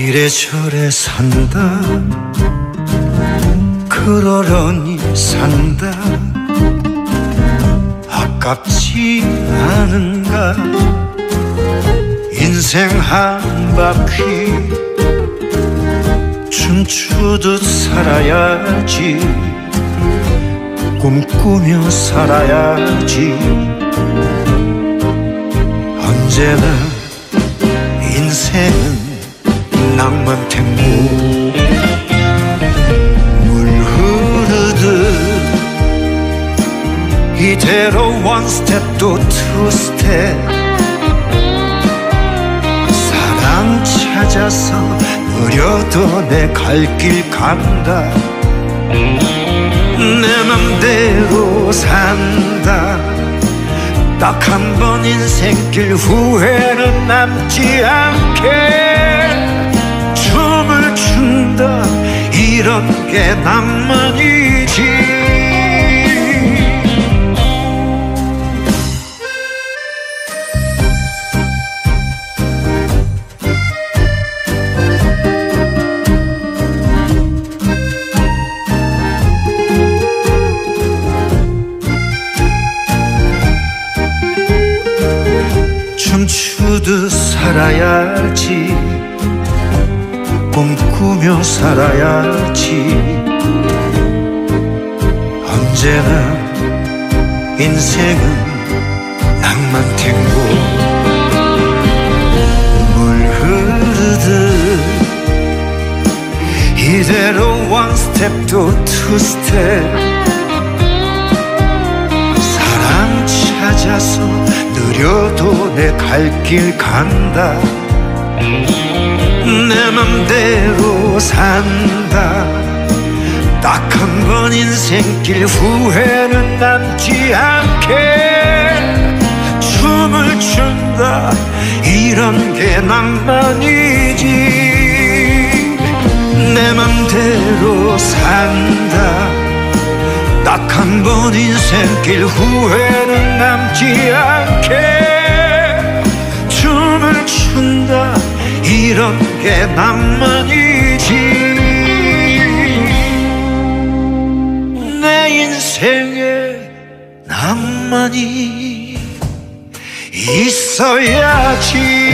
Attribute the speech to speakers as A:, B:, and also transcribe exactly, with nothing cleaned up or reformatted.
A: 이래저래 산다 그러려니 산다 아깝지 않은가 인생 한 바퀴 춤추듯 살아야지 꿈꾸며 살아야지 언제나 인생은 낭만 탱고 물 흐르듯 이대로 원 스텝 또 투 스텝 사랑 찾아서 느려도 내 갈 길 간다 내 맘대로 산다 딱 한 번 인생길 후회는 남지 않게 춤을 춘다 이런 게 낭만이지 춤추듯 살아야지 꿈꾸며 살아야지 언제나 인생은 낭만 탱고 물 흐르듯 이대로 원 스텝 또 투 스텝 사랑 찾아서 느려도 내 갈 길 간다 내 맘대로 산다 딱 한 번 인생길 후회는 남지 않게 춤을 춘다 이런 게 낭만이지 내 맘대로 산다 딱 한 번 인생길 후회는 남지 않게 춤을 춘다 이런 게 낭만이지 내 인생에 낭만이 있어야지